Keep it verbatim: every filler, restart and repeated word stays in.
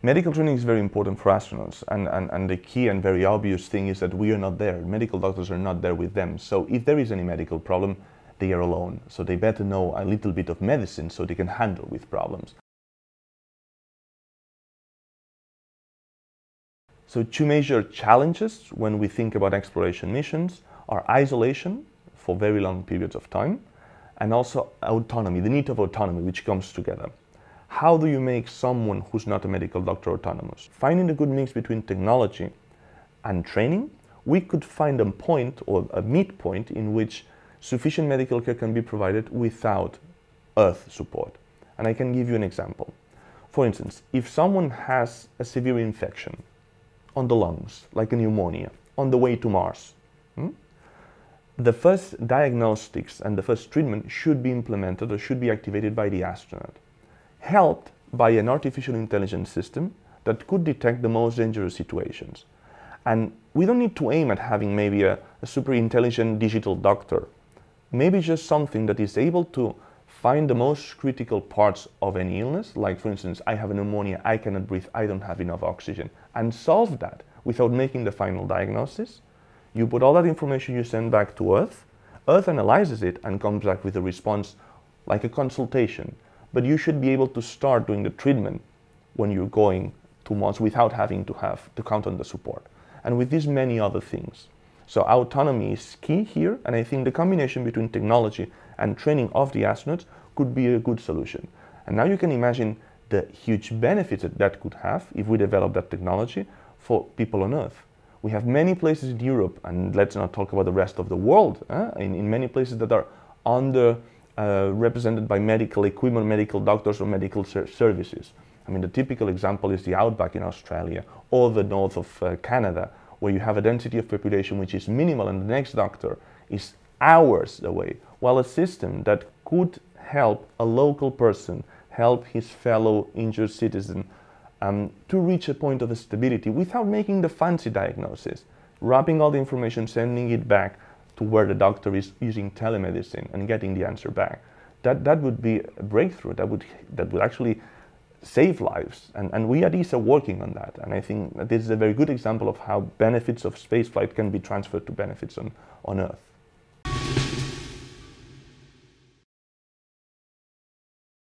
Medical training is very important for astronauts, and, and, and the key and very obvious thing is that we are not there. Medical doctors are not there with them. So if there is any medical problem, they are alone. So they better know a little bit of medicine so they can handle with problems. So two major challenges when we think about exploration missions are isolation for very long periods of time, and also autonomy, the need of autonomy, which comes together. How do you make someone who's not a medical doctor autonomous? Finding a good mix between technology and training, we could find a point or a midpoint in which sufficient medical care can be provided without Earth support. And I can give you an example. For instance, if someone has a severe infection on the lungs, like a pneumonia, on the way to Mars, hmm? the first diagnostics and the first treatment should be implemented or should be activated by the astronaut, helped by an artificial intelligence system that could detect the most dangerous situations. And we don't need to aim at having maybe a, a super intelligent digital doctor, maybe just something that is able to find the most critical parts of any illness, like for instance, I have a pneumonia, I cannot breathe, I don't have enough oxygen, and solve that without making the final diagnosis. You put all that information you send back to Earth, Earth analyzes it and comes back with a response like a consultation. But you should be able to start doing the treatment when you're going to Mars without having to have to count on the support. And with these many other things. So autonomy is key here, and I think the combination between technology and training of the astronauts could be a good solution. And now you can imagine the huge benefits that that could have if we develop that technology for people on Earth. We have many places in Europe, and let's not talk about the rest of the world, eh? in, in many places that are under Uh, represented by medical equipment, medical doctors or medical ser services. I mean, the typical example is the outback in Australia or the north of uh, Canada, where you have a density of population which is minimal and the next doctor is hours away, while a system that could help a local person help his fellow injured citizen um, to reach a point of stability without making the fancy diagnosis, wrapping all the information, sending it back to where the doctor is using telemedicine and getting the answer back. That, that would be a breakthrough. That would, that would actually save lives. And, and we at E S A are working on that. And I think that this is a very good example of how benefits of spaceflight can be transferred to benefits on, on Earth.